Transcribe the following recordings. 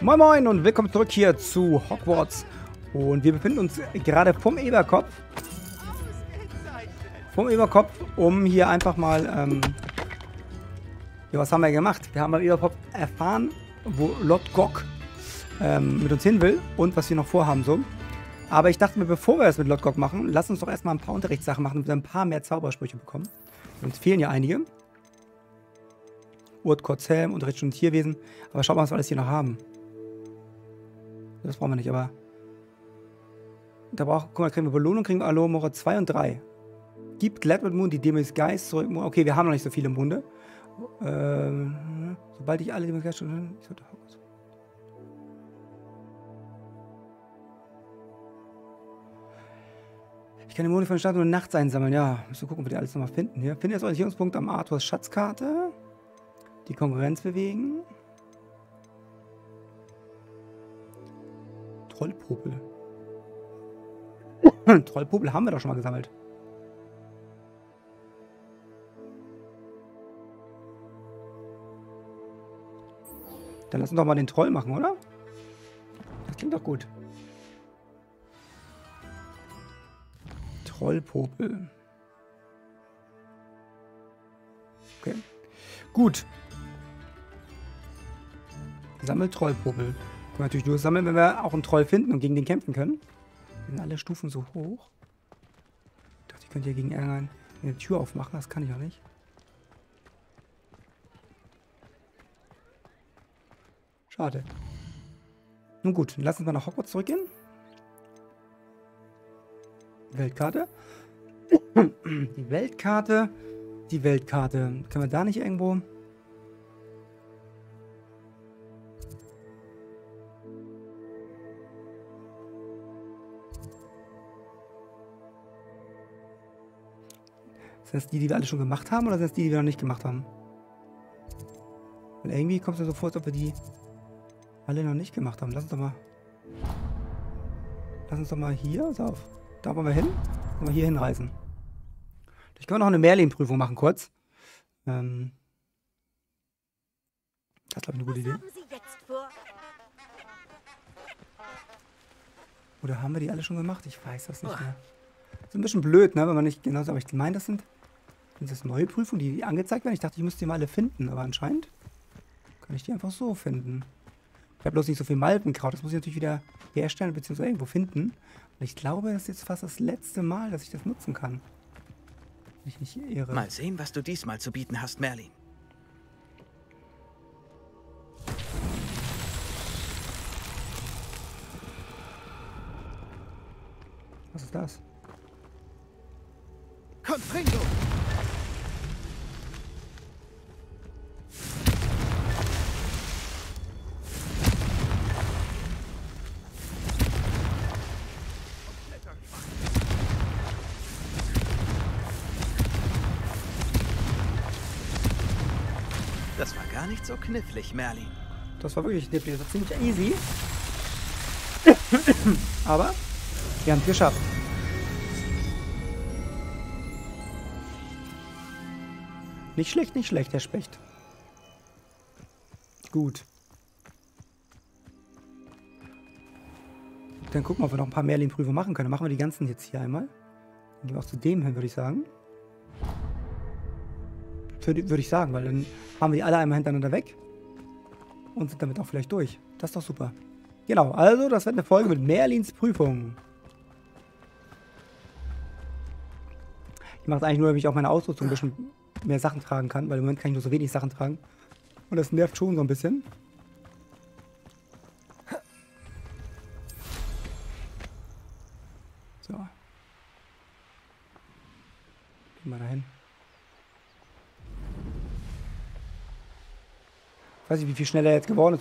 Moin Moin und willkommen zurück hier zu Hogwarts. Und wir befinden uns gerade vom Eberkopf. Um hier einfach mal, ja, was haben wir gemacht? Wir haben beim Eberkopf erfahren, wo Lord Gok mit uns hin will und was wir noch vorhaben so. Aber ich dachte mir, bevor wir das mit Lord Gok machen, lass uns doch erstmal ein paar Unterrichtssachen machen, damit wir ein paar mehr Zaubersprüche bekommen. Uns fehlen ja einige. Urt, Kurzhelm, Unterricht und Tierwesen. Aber schaut mal, was wir alles hier noch haben. Das brauchen wir nicht, aber... Da guck mal, kriegen wir Belohnung, kriegen wir Alohomora 2 und 3. Gibt Gladwood Moon die Demis Geist zurück. Okay, wir haben noch nicht so viele im Munde. Sobald ich alle Demis Geist schon... Ich kann die Monde von der Stadt nur nachts einsammeln. Ja, müssen wir gucken, ob wir die alles nochmal finden hier. Finde jetzt Orientierungspunkt am Arthurs Schatzkarte. Die Konkurrenz bewegen. Trollpopel. Trollpopel haben wir doch schon mal gesammelt. Dann lass uns doch mal den Troll machen, oder? Das klingt doch gut. Trollpopel. Okay. Gut. Sammelt Trollpopel. Können wir natürlich nur sammeln, wenn wir auch einen Troll finden und gegen den kämpfen können. Sind alle Stufen so hoch? Ich dachte, ich könnte hier gegen irgendeine Tür aufmachen. Das kann ich auch nicht. Schade. Nun gut, lass uns mal nach Hogwarts zurückgehen. Weltkarte. Die Weltkarte. Die Weltkarte. Können wir da nicht irgendwo... Sind das die wir alle schon gemacht haben, oder sind das die wir noch nicht gemacht haben? Weil irgendwie kommt es mir so vor, als ob wir die alle noch nicht gemacht haben. Lass uns doch mal hier, so auf. Da wollen wir hin. Wollen wir hier hinreisen. Ich kann noch eine Merlin-Prüfung machen, kurz. Das ist, glaube ich, eine gute Idee. Oder haben wir die alle schon gemacht? Ich weiß das nicht mehr. Das ist ein bisschen blöd, ne, wenn man nicht genau so, aber ich meine, das sind das neue Prüfungen, die angezeigt werden. Ich dachte, ich müsste die mal alle finden, aber anscheinend kann ich die einfach so finden. Ich habe bloß nicht so viel Malvenkraut, das muss ich natürlich wieder herstellen bzw. irgendwo finden. Und ich glaube, das ist jetzt fast das letzte Mal, dass ich das nutzen kann. Wenn ich nicht irre. Mal sehen, was du diesmal zu bieten hast, Merlin. Was ist das? Confringo! Das war gar nicht so knifflig, Merlin. Das war wirklich knifflig, das war ziemlich easy. Aber wir haben es geschafft. Nicht schlecht, der Specht. Gut. Dann gucken wir, ob wir noch ein paar Merlin-Prüfungen machen können. Dann machen wir die ganzen jetzt hier einmal. Dann gehen wir auch zu dem hin, würde ich sagen. Würde ich sagen, weil dann haben wir die alle einmal hintereinander weg. Und sind damit auch vielleicht durch. Das ist doch super. Genau, also das wird eine Folge mit Merlins Prüfung. Ich mache es eigentlich nur, damit ich auch meine Ausrüstung ein bisschen mehr Sachen tragen kann, weil im Moment kann ich nur so wenig Sachen tragen. Und das nervt schon so ein bisschen. So. Gehen wir dahin. Ich weiß nicht, wie viel schneller er jetzt geworden ist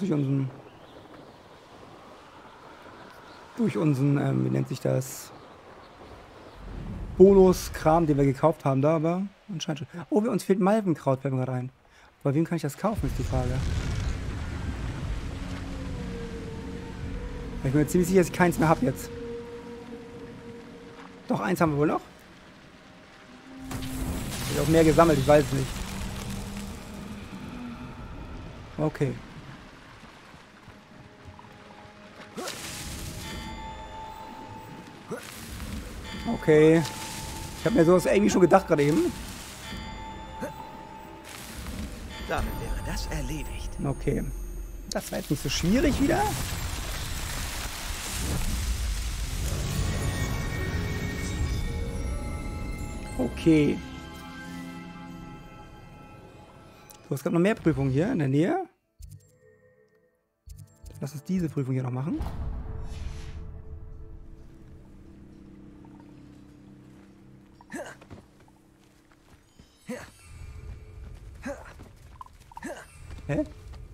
durch unseren, wie nennt sich das? Bonus-Kram, den wir gekauft haben da, aber anscheinend schon. Oh, uns fehlt Malvenkraut, fällt mir gerade ein. Bei wem kann ich das kaufen, ist die Frage. Ich bin mir ziemlich sicher, dass ich keins mehr habe jetzt. Doch, eins haben wir wohl noch. Ich habe auch mehr gesammelt, ich weiß es nicht. Okay. Okay. Ich habe mir sowas irgendwie schon gedacht gerade eben. Damit wäre das erledigt. Okay. Das war jetzt nicht so schwierig wieder. Okay. So, es gab noch mehr Prüfungen hier in der Nähe. Lass uns diese Prüfung hier noch machen. Hä?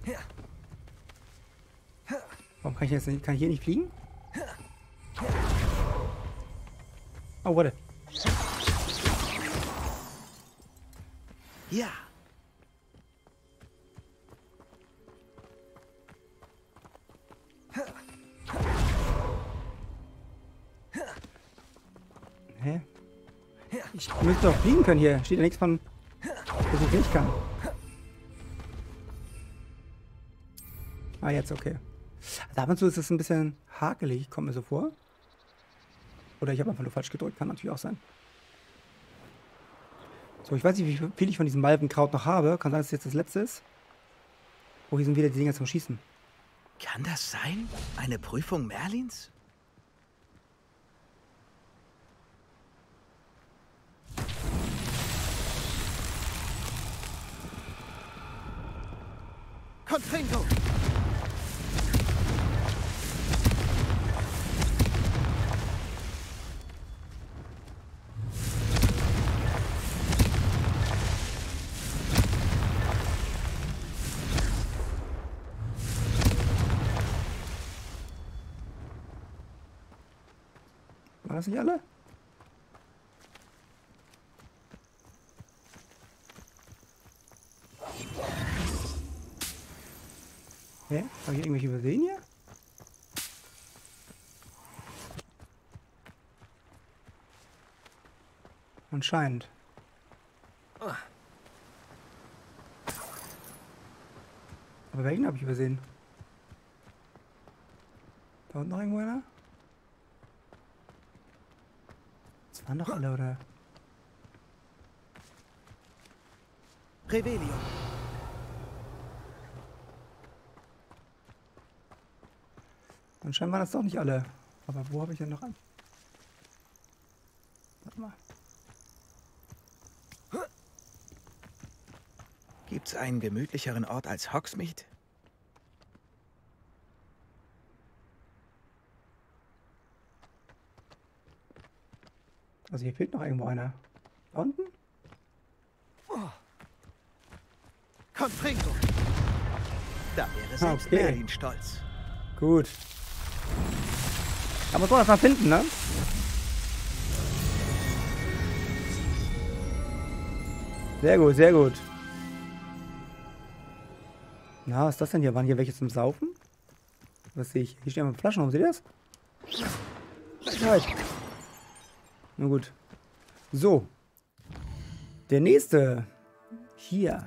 Warum kann ich jetzt nicht, kann ich hier nicht fliegen? Oh, warte. Ja. Hä? Ich müsste doch fliegen können hier. Steht ja nichts von, dass ich nicht kann. Ah, jetzt okay. Also ab und zu ist es ein bisschen hakelig, kommt mir so vor. Oder ich habe einfach nur falsch gedrückt, kann natürlich auch sein. So, ich weiß nicht, wie viel ich von diesem Malvenkraut noch habe. Kann sein, dass es jetzt das letzte ist. Oh, hier sind wieder die Dinger zum Schießen. Kann das sein? Eine Prüfung Merlins? Confringo! War das nicht alle? Hä? Habe ich irgendwelche übersehen hier? Anscheinend. Aber welchen habe ich übersehen? Da unten noch irgendwo einer? Das waren doch alle, oder? Revelio. Anscheinend waren das doch nicht alle. Aber wo habe ich denn noch an? Warte mal. Gibt's einen gemütlicheren Ort als Hogsmeade? Also hier fehlt noch irgendwo einer. Da unten? Confringo! Da wäre selbst Okay. Merlin stolz. Gut. Aber so, das mal finden, ne? Sehr gut, sehr gut. Na, was ist das denn hier? Waren hier welche zum Saufen? Was sehe ich? Hier stehen mal Flaschen rum, seht ihr das? Right. Na gut. So. Der nächste. Hier.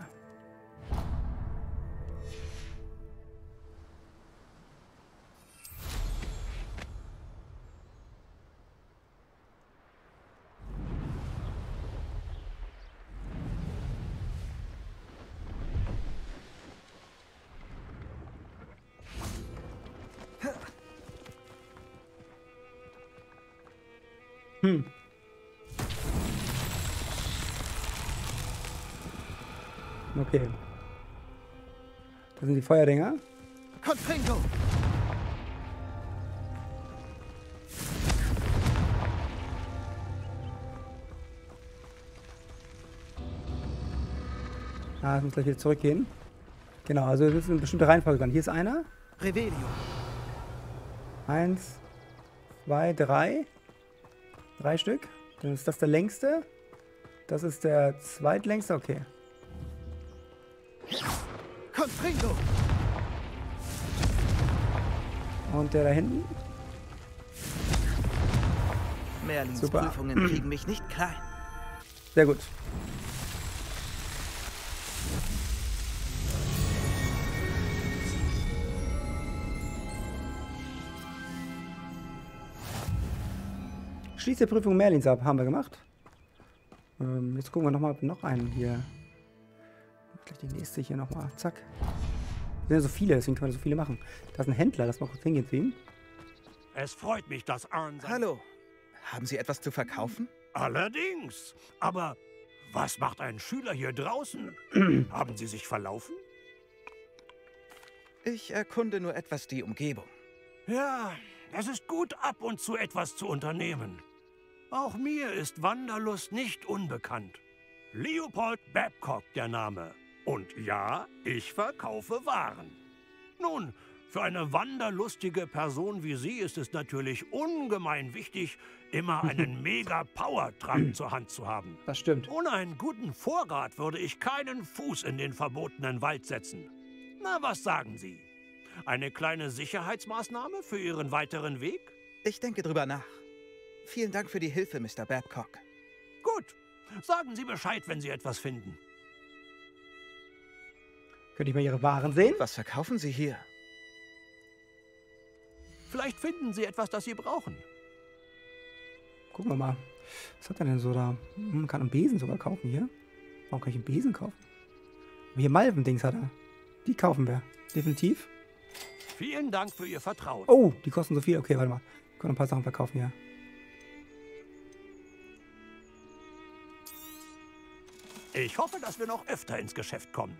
Okay. Das sind die Feuerdinger. Confringo! Ah, ich muss gleich wieder zurückgehen. Genau, also das ist eine bestimmte Reihenfolge dran. Hier ist einer. Revelio. 1, 2, 3. 3 Stück. Dann ist das der längste. Das ist der zweitlängste. Okay. Confringo! Und der da hinten. Merlins Super. Prüfungen kriegen mich nicht klein. Sehr gut. Schließe Prüfung Merlins ab. Haben wir gemacht. Jetzt gucken wir nochmal, ob noch einen hier. Gleich die nächste hier nochmal. Zack. Es sind ja so viele, deswegen können wir so viele machen. Da ist ein Händler, lass mal kurz hingehen zu ihm. Es freut mich, dass Arn... Hallo. Haben Sie etwas zu verkaufen? Allerdings. Aber was macht ein Schüler hier draußen? Haben Sie sich verlaufen? Ich erkunde nur etwas die Umgebung. Ja, es ist gut, ab und zu etwas zu unternehmen. Auch mir ist Wanderlust nicht unbekannt. Leopold Babcock der Name. Und ja, ich verkaufe Waren. Nun, für eine wanderlustige Person wie Sie ist es natürlich ungemein wichtig, immer einen Mega-Power-Trank zur Hand zu haben. Das stimmt. Ohne einen guten Vorrat würde ich keinen Fuß in den verbotenen Wald setzen. Na, was sagen Sie? Eine kleine Sicherheitsmaßnahme für Ihren weiteren Weg? Ich denke drüber nach. Vielen Dank für die Hilfe, Mr. Babcock. Gut. Sagen Sie Bescheid, wenn Sie etwas finden. Könnte ich mal Ihre Waren sehen? Was verkaufen Sie hier? Vielleicht finden Sie etwas, das Sie brauchen. Gucken wir mal. Was hat er denn so da? Man kann einen Besen sogar kaufen hier. Warum kann ich einen Besen kaufen? Hier Malven-Dings hat er. Die kaufen wir. Definitiv. Vielen Dank für Ihr Vertrauen. Oh, die kosten so viel. Okay, warte mal. Wir können ein paar Sachen verkaufen hier. Ich hoffe, dass wir noch öfter ins Geschäft kommen.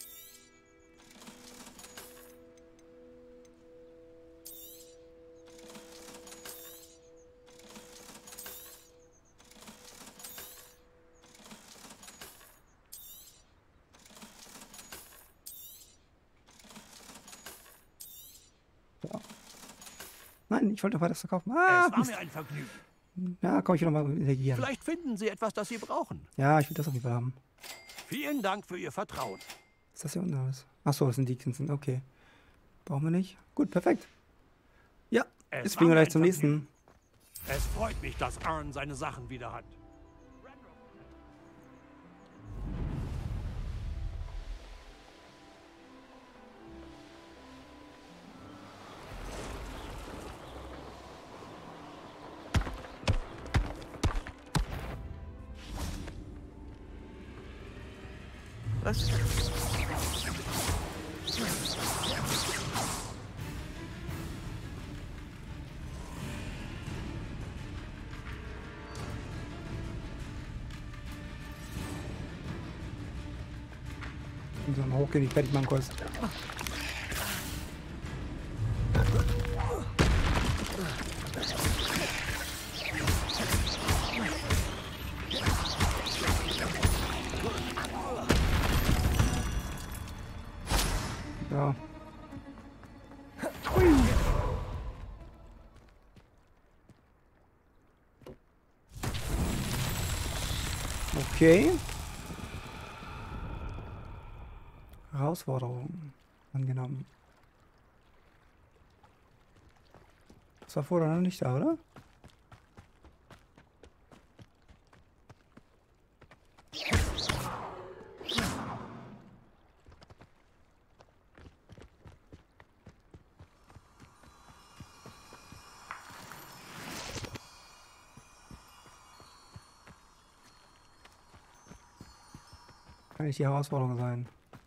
So. Nein, ich wollte noch weiter verkaufen. Es war Mist. mir ein Vergnügen. Ja, komm, ich will nochmal reagieren. Vielleicht finden Sie etwas, das Sie brauchen. Ja, ich will das auf jeden Fall haben. Vielen Dank für Ihr Vertrauen. Was ist das hier unten alles? Achso, das sind die Kinsen. Okay. Brauchen wir nicht. Gut, perfekt. Ja, Es jetzt war fliegen wir mir gleich ein zum Vergnügen. nächsten. Es freut mich, dass Arn seine Sachen wieder hat. Was? Wir müssen mal hochgehen, die fertig machen kurz. Ja. Hui. Okay. Herausforderung angenommen. Das war vorher noch nicht da, oder? Kann nicht die Herausforderung sein.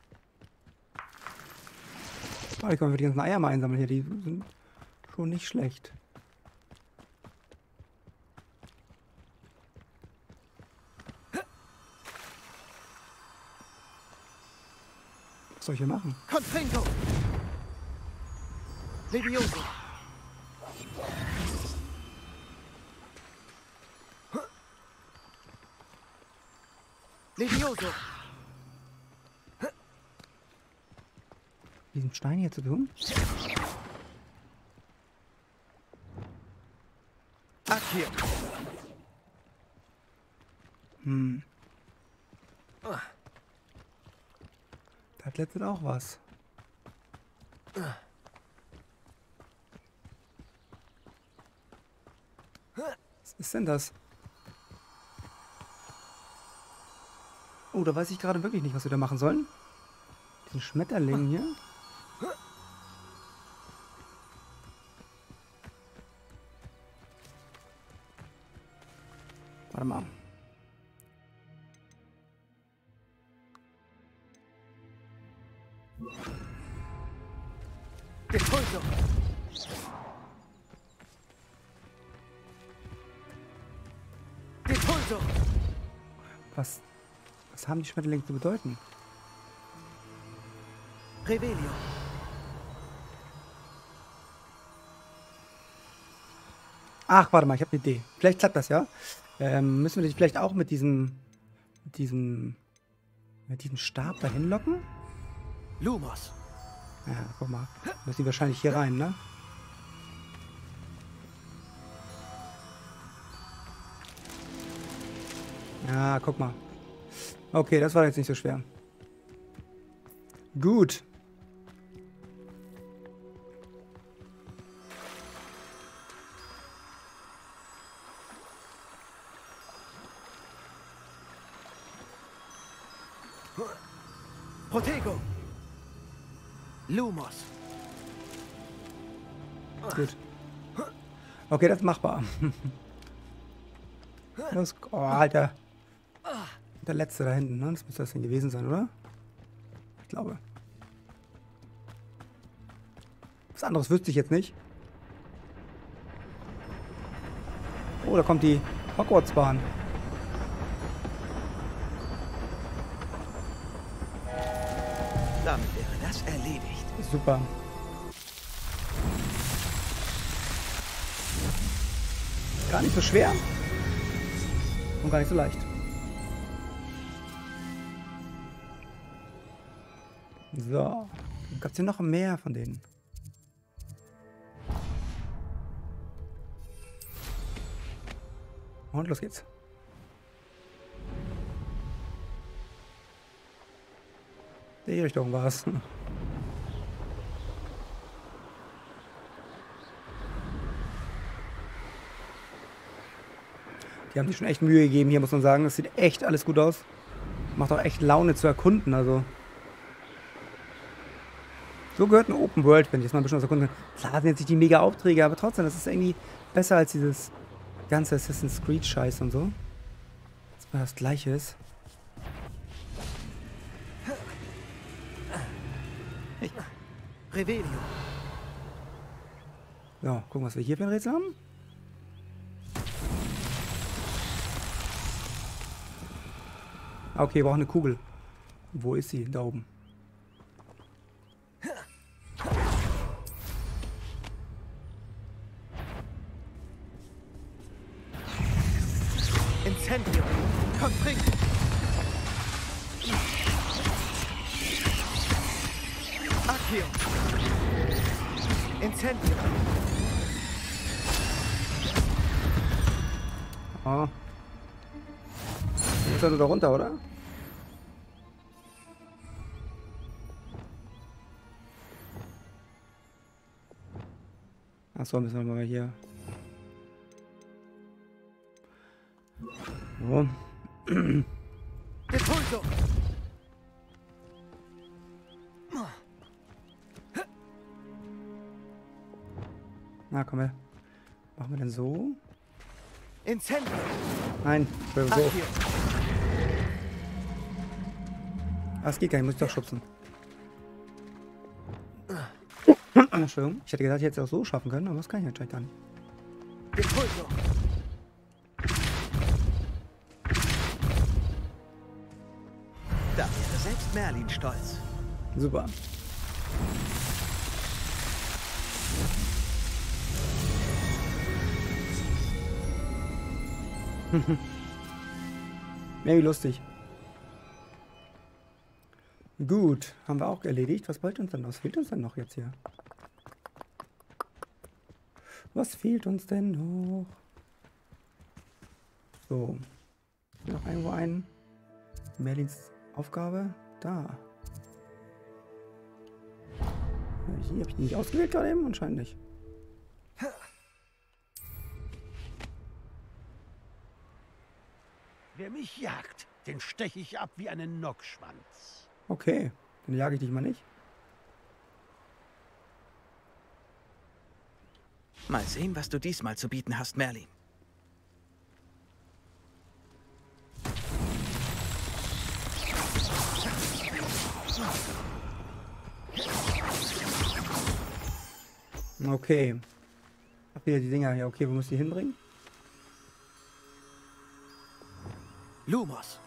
Oh, hier können wir die ganzen Eier mal einsammeln hier. Die sind schon nicht schlecht. Was soll ich hier machen? Confringo! Levioso! Levioso! Diesen Stein hier zu tun? Accio! Hm. Da hat letztens auch was. Was ist denn das? Oh, da weiß ich gerade wirklich nicht, was wir da machen sollen. Diesen Schmetterling hier. Warte mal. Depulso. Depulso. Was haben die Schmetterlinge zu bedeuten? Revelio. Ach, warte mal, ich habe eine Idee. Vielleicht klappt das ja. Müssen wir dich vielleicht auch mit diesem Stab dahin locken? Lumos. Ja, guck mal. Müssen die wahrscheinlich hier rein, ne? Ja, guck mal. Okay, das war jetzt nicht so schwer. Gut. Protego. Lumos. Gut. Okay, das ist machbar. Los, oh, Alter. Der letzte da hinten, ne? Das müsste das denn gewesen sein, oder? Ich glaube. Was anderes wüsste ich jetzt nicht. Oh, da kommt die Hogwarts-Bahn. Damit wäre das erledigt. Super. Gar nicht so schwer. Und gar nicht so leicht. So. Gab es hier noch mehr von denen? Und los geht's. Die Richtung war's. Die haben sich schon echt Mühe gegeben hier, muss man sagen. Das sieht echt alles gut aus. Macht auch echt Laune zu erkunden, also. So gehört eine Open World, wenn ich jetzt mal ein bisschen was erkunden kann. Klar sind jetzt nicht die mega Aufträge, aber trotzdem, das ist irgendwie besser als dieses ganze Assassin's Creed Scheiß und so. Dass mal das Gleiche ist. Revelio. So, gucken, was wir hier für ein Rätsel haben. Okay, wir brauchen eine Kugel. Wo ist sie? Da oben. Incendio. Komm, trink. Accio. Incendio. Oh. Jetzt soll da runter, oder? Achso, müssen wir mal hier. So. Depulso. Na, komm her. Machen wir denn so? Incendio. Nein, so. Accio. Ah, es geht gar nicht, muss ich doch schubsen. Entschuldigung, ich hätte gedacht, ich hätte es auch so schaffen können, aber das kann ich anscheinend gar nicht. Depulso. Da wäre selbst Merlin stolz. Super. Mehr wie lustig. Gut, haben wir auch erledigt. Was wollt uns denn? Was fehlt uns denn noch jetzt hier? Was fehlt uns denn noch? So. Ist noch irgendwo ein Merlins Aufgabe? Da. Hier habe ich die nicht ausgewählt gerade eben? Anscheinend nicht. Wer mich jagt, den steche ich ab wie einen Nockschwanz. Okay, dann jage ich dich mal nicht. Mal sehen, was du diesmal zu bieten hast, Merlin. Okay. Hab wieder die Dinger hier. Okay, wo muss ich die hinbringen? Lumos.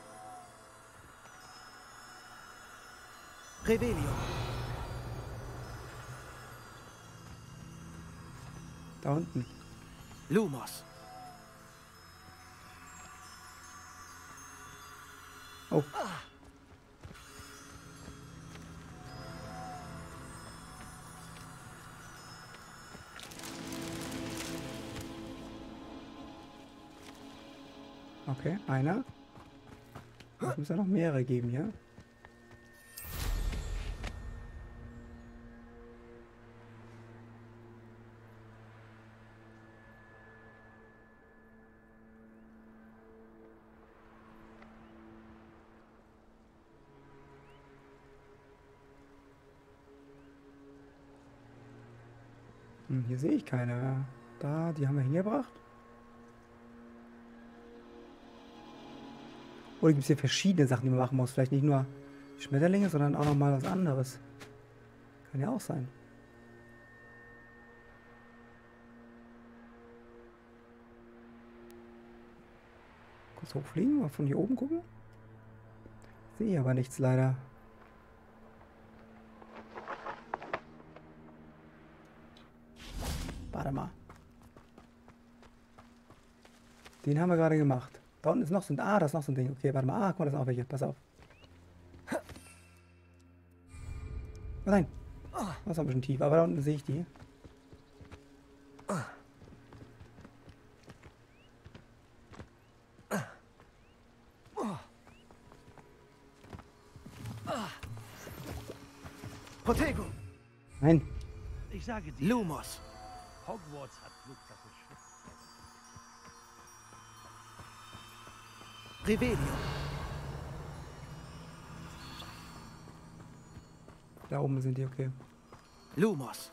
Revelio. Da unten. Lumos. Oh. Okay, einer. Es muss ja noch mehrere geben hier. Hier sehe ich keine. Da, die haben wir hingebracht. Oder gibt es hier verschiedene Sachen, die man machen muss? Vielleicht nicht nur Schmetterlinge, sondern auch nochmal was anderes. Kann ja auch sein. Kurz hochfliegen, mal von hier oben gucken. Sehe aber nichts leider. Warte mal. Den haben wir gerade gemacht. Da unten ist noch so ein... Ah, das ist noch so ein Ding. Okay, warte mal. Ah, guck mal, das sind auch welche. Pass auf. Oh nein. Das ist ein bisschen tief. Aber da unten sehe ich die. Protego. Nein. Ich sage dir, Lumos. Hogwarts hat Glück, dass es schützt. Revelio. Da oben sind die, okay. Lumos.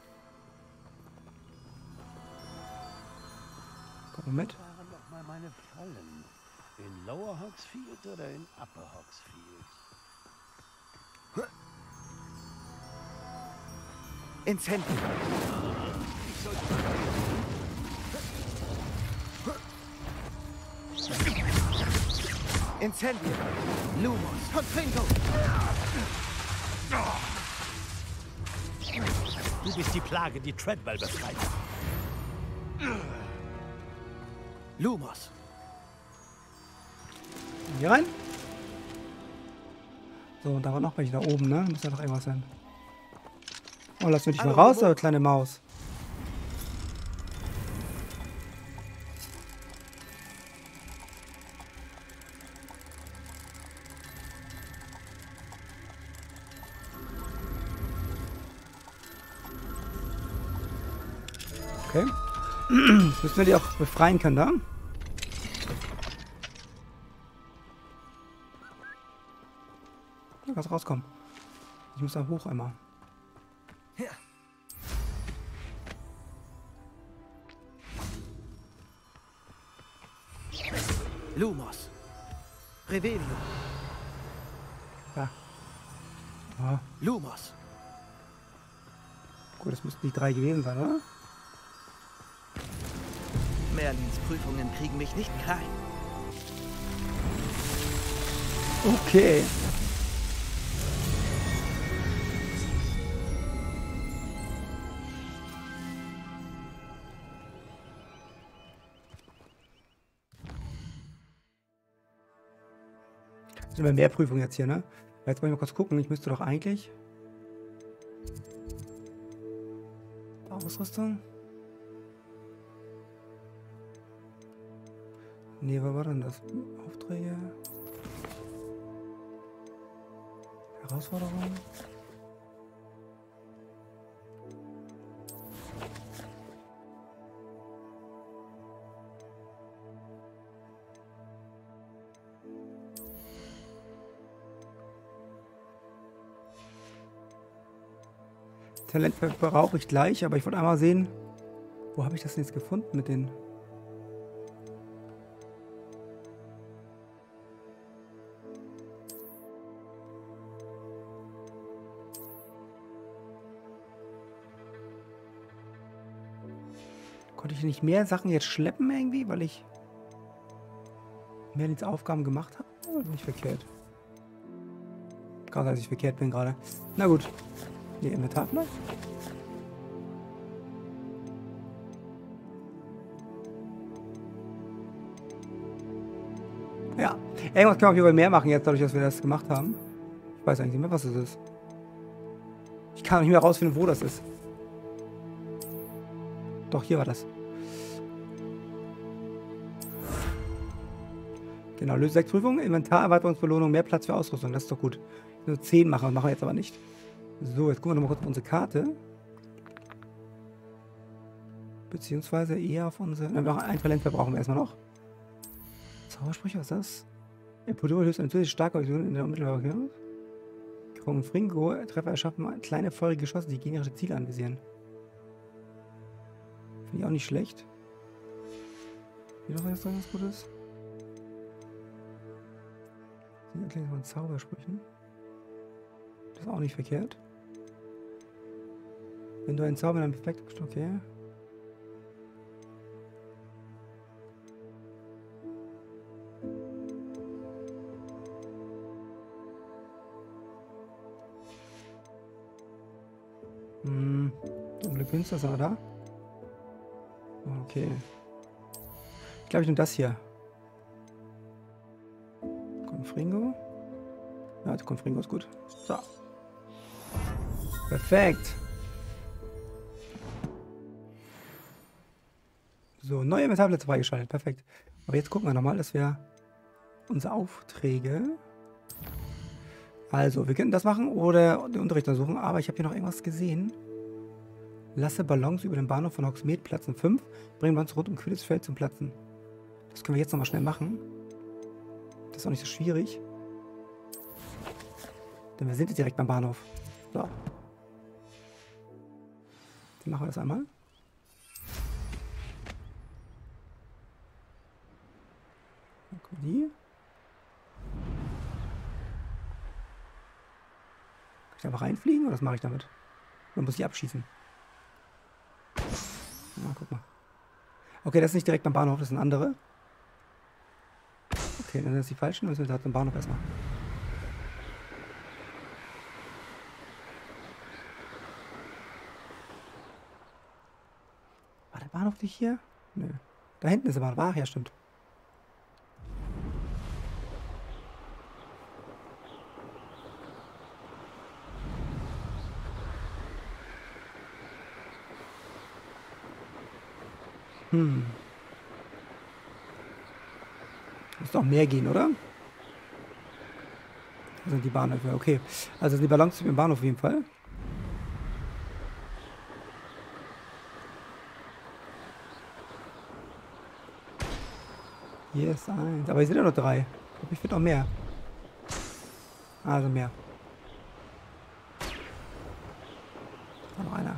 Komm mal mit. Waren doch mal meine Fallen. In Lower Hogsfield oder in Upper Hogsfield? Incendio. Incendio. Lumos. Confringo. Du bist die Plage, die Treadwell befreit. Lumos. Hier rein. So, und da war noch welche da oben, ne? Muss ja doch irgendwas sein. Oh, lass mich mal Hallo, raus, Momo. kleine Maus. Okay. Jetzt müssen wir die auch befreien können, da? Da kannst rauskommen. Ich muss da hoch einmal. Ja. Lumos. Revelio. Da. Ah, Lumos. gut, das müssten die 3 gewesen sein, oder? Merlins Prüfungen kriegen mich nicht klein. Okay. Sind wir mehr Prüfungen jetzt hier, ne? Jetzt muss ich mal kurz gucken. Ich müsste doch eigentlich... Ausrüstung? Nee, was war denn das? Aufträge? Herausforderungen? Talent brauche ich gleich, aber ich wollte einmal sehen, wo habe ich das denn jetzt gefunden mit den... Konnte ich nicht mehr Sachen jetzt schleppen irgendwie, weil ich Merlins Aufgaben gemacht habe? Oder nicht verkehrt? Gerade als ich verkehrt bin gerade. Na gut. Hier Inventar vielleicht? Ja. Irgendwas können wir auf jeden Fall mehr machen jetzt, dadurch, dass wir das gemacht haben. Ich weiß eigentlich nicht mehr, was es ist. Ich kann nicht mehr rausfinden, wo das ist. Doch, hier war das. Genau, löse 6 Prüfungen, Inventarerweiterungsbelohnung, mehr Platz für Ausrüstung. Das ist doch gut. Nur 10 machen, das machen wir jetzt aber nicht. So, jetzt gucken wir nochmal kurz auf unsere Karte. Beziehungsweise eher auf unsere... Noch ein Talent verbrauchen wir erstmal noch. Zaubersprüche, was ist das? Epodoro löst eine zusätzliche starke Aktion in der unmittelbaren Kron Fringo. Treffer erschaffen kleine feurige Geschosse, die gegnerische Ziele anvisieren. Finde ich auch nicht schlecht. Hier noch was drin, was gut ist. Die Erklärung von Zaubersprüchen. Das ist auch nicht verkehrt. Wenn du einen Zauber in einem Effekt... Okay. Dunkle Künstler, ist er da? Okay. Ich glaube, ich nehme das hier. Confringo. Ja, der Confringo ist gut. So. Perfekt. So, neue Inventarplätze freigeschaltet. Perfekt. Aber jetzt gucken wir nochmal, dass wir unsere Aufträge... Also, wir könnten das machen oder den Unterricht untersuchen, aber ich habe hier noch irgendwas gesehen. Lasse Ballons über den Bahnhof von Hogsmeade platzen. 5. Bringen wir uns rund um Quidditch-Feld zum Platzen. Das können wir jetzt nochmal schnell machen. Das ist auch nicht so schwierig. Denn wir sind jetzt direkt beim Bahnhof. So. Dann machen wir das einmal. Dann kommen die. Kann ich einfach reinfliegen oder was mache ich damit? Oder muss ich abschießen? Na, guck mal. Okay, das ist nicht direkt beim Bahnhof, das sind andere. Okay, dann sind das die falschen, dann müssen wir da zum Bahnhof erstmal. War der Bahnhof nicht hier? Nö. Da hinten ist der Bahnhof. Ach ja, stimmt. Muss doch mehr gehen, oder? Das sind die Bahnhöfe, okay. Also die Ballons im Bahnhof auf jeden Fall. Hier ist eins. Aber hier sind ja noch 3. Ich glaube, ich finde noch mehr. Also mehr. Da noch einer.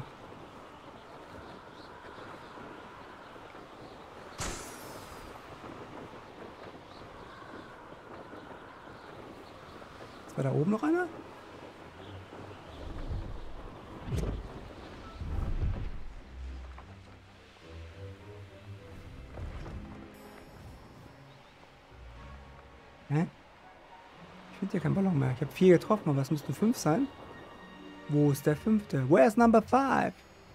War da oben noch einer? Hä? Ich finde hier keinen Ballon mehr. Ich habe 4 getroffen, aber es müssten 5 sein. Wo ist der 5.? Where's number 5?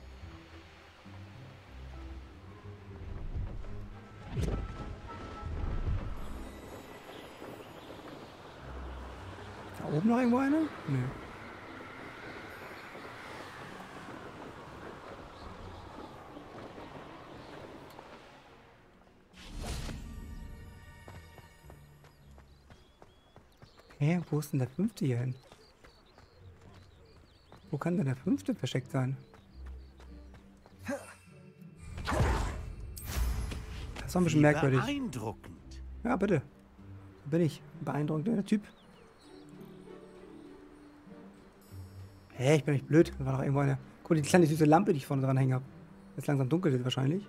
Da oben noch irgendwo einer? Nö. Hä, wo ist denn der 5. hier hin? Wo kann denn der 5. versteckt sein? Das ist doch ein bisschen merkwürdig. Beeindruckend. Ja, bitte. Da bin ich. Beeindruckender Typ. Hä, ich bin nicht blöd. Da war doch irgendwo eine... Guck, die kleine süße Lampe, die ich vorne dran hängen habe. Jetzt langsam dunkel wird wahrscheinlich.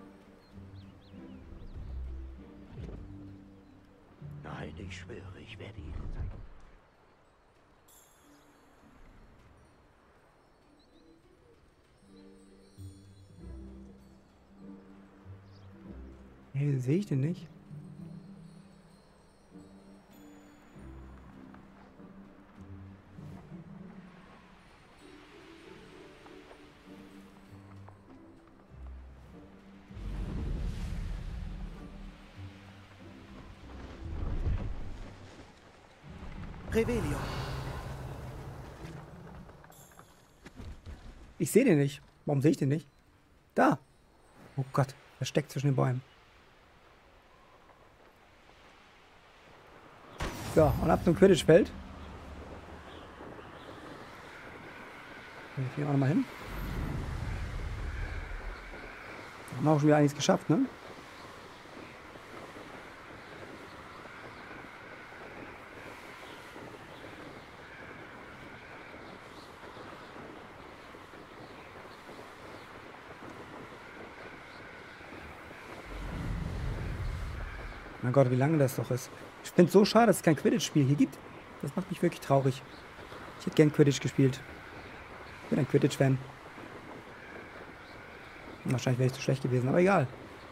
Nein, ich schwöre, ich werde Ihnen zeigen. Hey, sehe ich den nicht? Revelio. Ich sehe den nicht. Warum sehe ich den nicht? Da. Oh Gott, er steckt zwischen den Bäumen. So, und ab zum Quidditch-Feld. Hier gehen wir nochmal hin. Haben wir auch schon wieder einiges geschafft, ne? Mein Gott, wie lange das doch ist. Ich finde es so schade, dass es kein Quidditch-Spiel hier gibt. Das macht mich wirklich traurig. Ich hätte gern Quidditch gespielt. Ich bin ein Quidditch-Fan. Wahrscheinlich wäre ich zu schlecht gewesen, aber egal.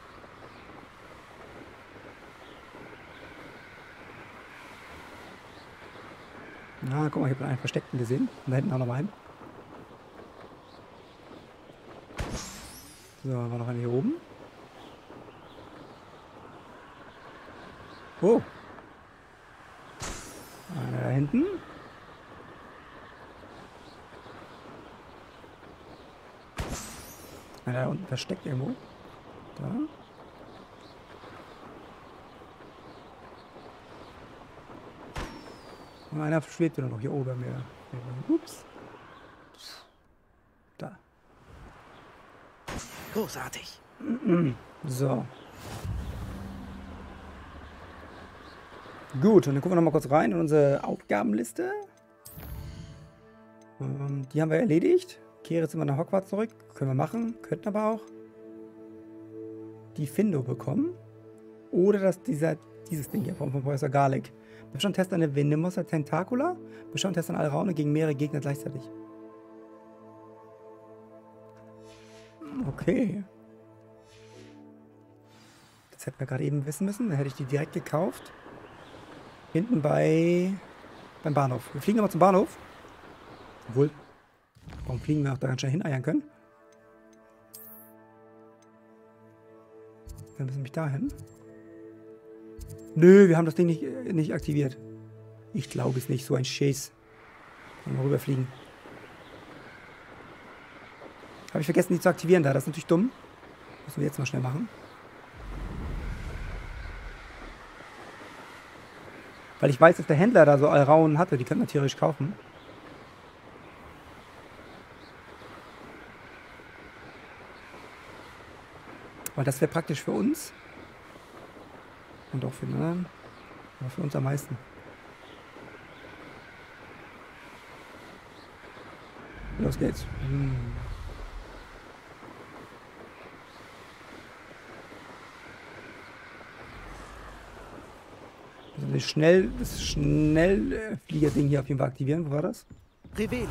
Na, guck mal, ich habe einen Versteckten gesehen. Und da hinten auch noch einen. So, war noch einer hier oben. Oh. Einer da hinten. Einer da unten versteckt irgendwo. Da. Und einer schwebt nur noch hier oben mir. Ups. Da. Großartig. So. Gut, und dann gucken wir noch mal kurz rein in unsere Aufgabenliste. Die haben wir erledigt. Kehre jetzt immer nach Hogwarts zurück. Können wir machen. Könnten aber auch die Findo bekommen. Oder dieses Ding hier von Professor Garlick. Bestandtest eine Venemosa Tentacula. Bestandtest an Alraune gegen mehrere Gegner gleichzeitig. Okay. Das hätten wir gerade eben wissen müssen. Dann hätte ich die direkt gekauft. Hinten beim Bahnhof. Wir fliegen aber zum Bahnhof. Obwohl, warum fliegen wir auch da ganz schnell hineiern können? Dann müssen wir mich dahin. Nö, wir haben das Ding nicht aktiviert. Ich glaube es nicht, so ein Scheiß. Mal rüberfliegen. Habe ich vergessen, die zu aktivieren da. Das ist natürlich dumm. Müssen wir jetzt mal schnell machen. Weil ich weiß, dass der Händler da so Alraunen hatte. Die könnte man theoretisch kaufen. Weil das wäre praktisch für uns. Und auch für den anderen. Aber für uns am meisten. Los geht's. Also das Schnellflieger-Ding hier auf jeden Fall aktivieren. Wo war das? Revelio.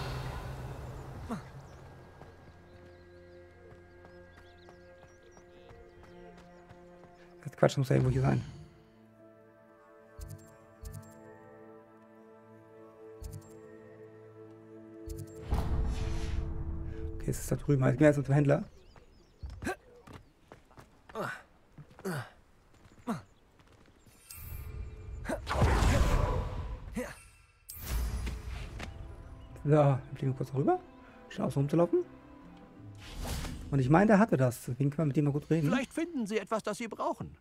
Das Quatsch muss ja irgendwo hier sein. Okay, es ist da drüben. Jetzt gehen wir erstmal zum Händler. So, dann fliegen wir kurz rüber. Schnell aus rumzulaufen. Und ich meine, der hatte das. Deswegen können wir mit dem mal gut reden. Vielleicht finden Sie etwas, das Sie brauchen.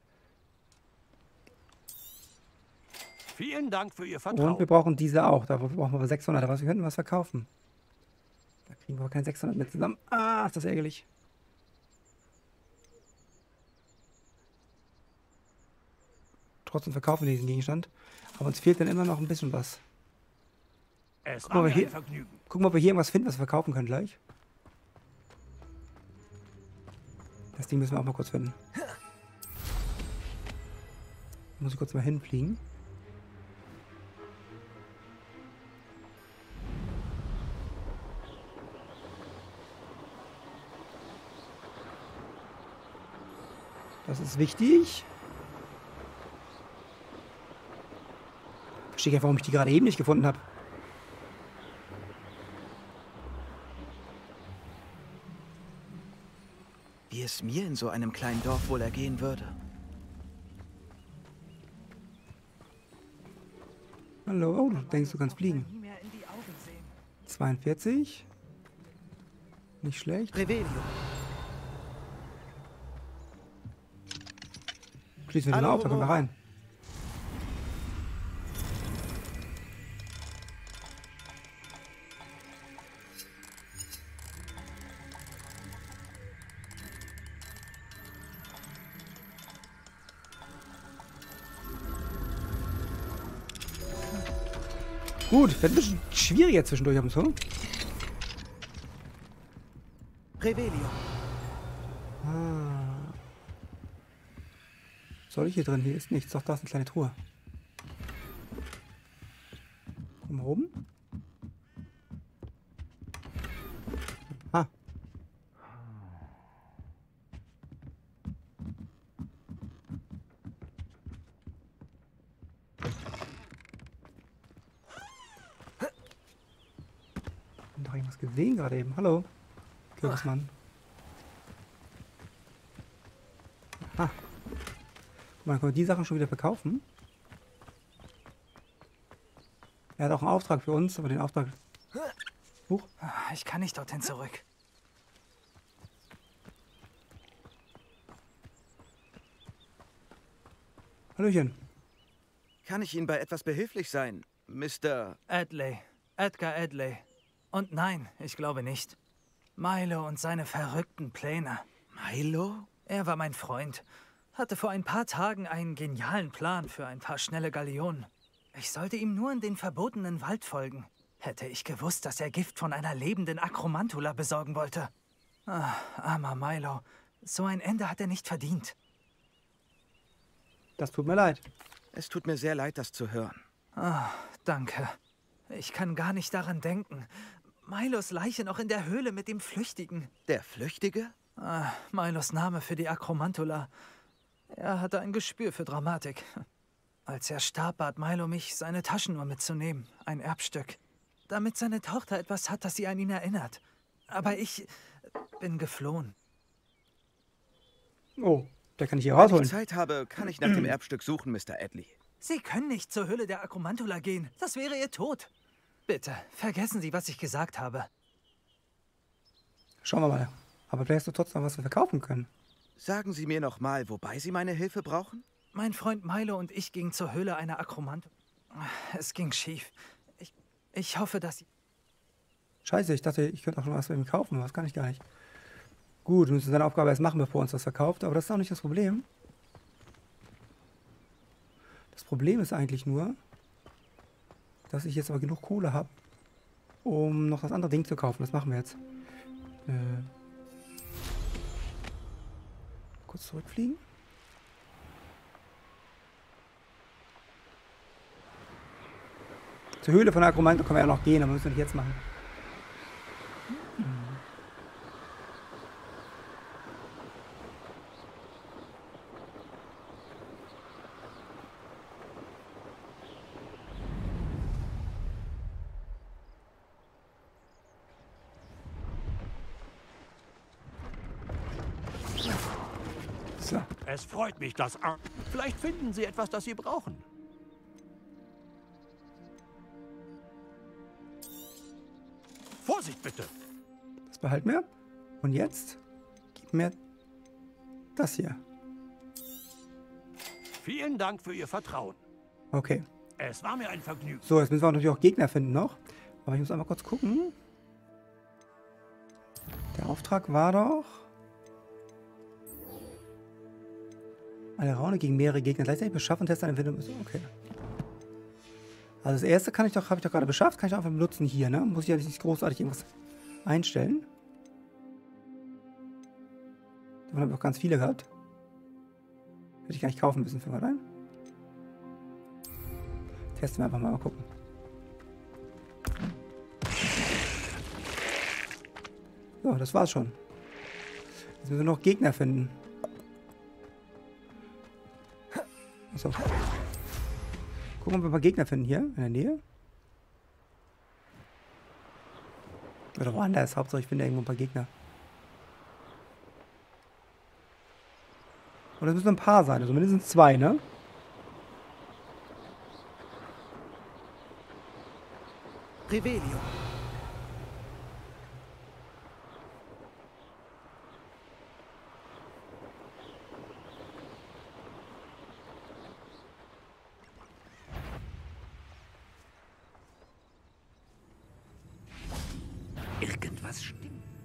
Vielen Dank für Ihr Vertrauen. Und wir brauchen diese auch. Da brauchen wir aber 600. Aber wir könnten was verkaufen. Da kriegen wir aber keine 600 mit zusammen. Ah, ist das ärgerlich. Trotzdem verkaufen wir diesen Gegenstand. Aber uns fehlt dann immer noch ein bisschen was. Es Gucken, war mir wir ein Vergnügen. gucken, ob wir hier irgendwas finden, was wir verkaufen können gleich. Das Ding müssen wir auch mal kurz finden. Muss ich kurz mal hinfliegen. Das ist wichtig. Verstehe ich einfach, warum ich die gerade eben nicht gefunden habe. Wie es mir in so einem kleinen Dorf wohl ergehen würde. Hallo, oh, du denkst, du kannst fliegen. 42. Nicht schlecht. Revelio. Schließen wir den auf, da können wir rein. Gut, wird ein bisschen schwieriger zwischendurch ab und zu. Revelio. Ah. Soll ich hier drin? Hier ist nichts. Doch, da ist eine kleine Truhe. Komm mal oben. Ah. Ich hab doch irgendwas gesehen gerade eben. Hallo. Kürbismann. Ah. Guck mal, dann können wir die Sachen schon wieder verkaufen. Er hat auch einen Auftrag für uns, aber den Auftrag... Huch. Ich kann nicht dorthin zurück. Hallöchen. Kann ich Ihnen bei etwas behilflich sein, Mr. Adley. Edgar Adley. Und nein, ich glaube nicht. Milo und seine verrückten Pläne. Milo? Er war mein Freund. Hatte vor ein paar Tagen einen genialen Plan für ein paar schnelle Galeonen. Ich sollte ihm nur in den verbotenen Wald folgen. Hätte ich gewusst, dass er Gift von einer lebenden Akromantula besorgen wollte. Ah, armer Milo. So ein Ende hat er nicht verdient. Das tut mir leid. Es tut mir sehr leid, das zu hören. Ah, danke. Ich kann gar nicht daran denken. Milos Leiche noch in der Höhle mit dem Flüchtigen. Der Flüchtige? Ah, Milos Name für die Akromantula. Er hatte ein Gespür für Dramatik. Als er starb, bat Milo mich, seine Taschenuhr mitzunehmen. Ein Erbstück. Damit seine Tochter etwas hat, das sie an ihn erinnert. Aber ich bin geflohen. Oh, da kann ich hier Wenn rausholen. ich Zeit habe, kann ich nach dem Erbstück suchen, Mr. Adley. Sie können nicht zur Höhle der Akromantula gehen. Das wäre Ihr Tod. Bitte, vergessen Sie, was ich gesagt habe. Schauen wir mal. Aber vielleicht hast du trotzdem was wir verkaufen können. Sagen Sie mir noch mal, wobei Sie meine Hilfe brauchen? Mein Freund Milo und ich gingen zur Höhle einer Akromantula. Es ging schief. Ich hoffe, dass Sie... Scheiße, ich dachte, ich könnte auch schon was bei ihm kaufen, aber das kann ich gar nicht. Gut, wir müssen seine Aufgabe erst machen, bevor er uns das verkauft, aber das ist auch nicht das Problem. Das Problem ist eigentlich nur, dass ich jetzt aber genug Kohle habe, um noch das andere Ding zu kaufen. Das machen wir jetzt. Kurz zurückfliegen. Zur Höhle von der Akromantula können wir ja noch gehen, aber müssen wir nicht jetzt machen. So. Es freut mich, dass... Vielleicht finden Sie etwas, das Sie brauchen. Vorsicht bitte! Das behalten wir. Und jetzt gib mir das hier. Vielen Dank für Ihr Vertrauen. Okay. Es war mir ein Vergnügen. So, jetzt müssen wir natürlich auch Gegner finden noch. Aber ich muss einmal kurz gucken. Der Auftrag war doch... Eine Raune gegen mehrere Gegner gleichzeitig beschaffen und testen eine Windung. Okay. Also das erste habe ich doch gerade beschafft. Kann ich auch einfach benutzen hier, ne? Muss ich ja nicht großartig irgendwas einstellen. Davon habe ich auch ganz viele gehabt. Hätte ich gar nicht kaufen müssen für mal rein. Testen wir einfach mal gucken. So, das war's schon. Jetzt müssen wir noch Gegner finden. Achso. Gucken, ob wir ein paar Gegner finden hier in der Nähe. Oder woanders. Hauptsache ich finde irgendwo ein paar Gegner. Und das müssen ein paar sein, also mindestens 2, ne? Revelio. Irgendwas stimmt.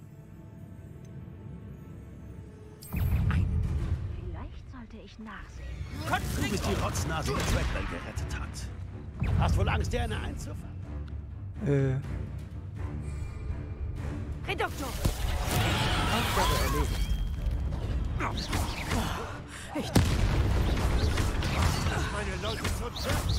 Vielleicht sollte ich nachsehen. Du bist die Rotznase, die Trackwell gerettet hat. Hast wohl Angst, dir eine einzufangen? Reduktor! Aufgabe erledigt. Meine Leute zur Tür.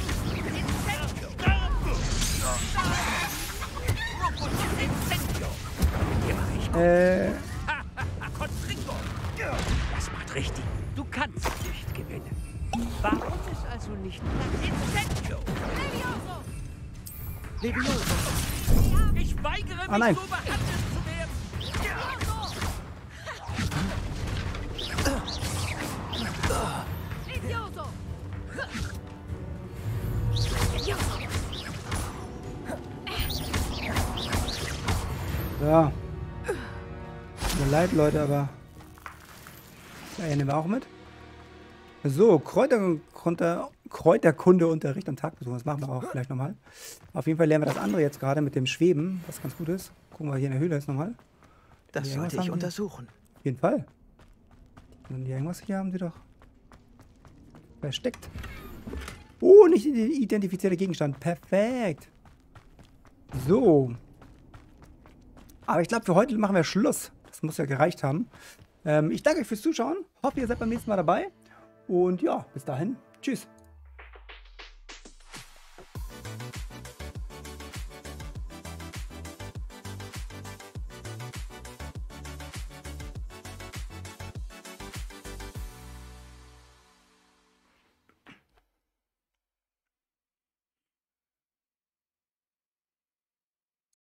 Das macht richtig. Du kannst nicht gewinnen. Warum ist also nicht Incendio? Levioso. Ich weigere mich, nein. so behandelt zu werden. Ja. Tut mir leid, Leute, aber... Ja, hier nehmen wir auch mit. So, Kräuterkundeunterricht und Tagbesuch. Das machen wir auch vielleicht nochmal. Auf jeden Fall lernen wir das andere jetzt gerade mit dem Schweben, was ganz gut ist. Gucken wir hier in der Höhle jetzt nochmal. Das sollte ich untersuchen. Auf jeden Fall. Und irgendwas hier haben sie doch versteckt. Oh, nicht identifizierter Gegenstand. Perfekt. So. Aber ich glaube, für heute machen wir Schluss. Das muss ja gereicht haben. Ich danke euch fürs Zuschauen. Hoffe, ihr seid beim nächsten Mal dabei. Und ja, bis dahin. Tschüss.